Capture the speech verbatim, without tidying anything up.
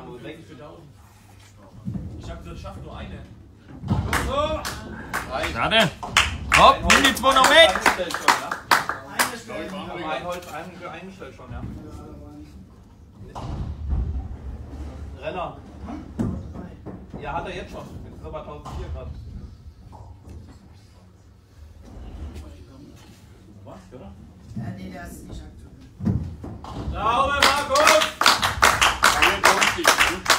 Manuel, welche für tausend? Ich hab gesagt, schaff nur eine. So! Schade. Hopp, nimm die zwei noch mit. Eingestellt schon, ja? Eingestellt. Ein Holz ein, eingestellt schon, ja. Renner. Ja, hat er jetzt schon. Jetzt ist aber eintausendvier Grad. Was, oder? Ja, nee, der ist nicht aktuell. Sauber, Markus! Ja, jetzt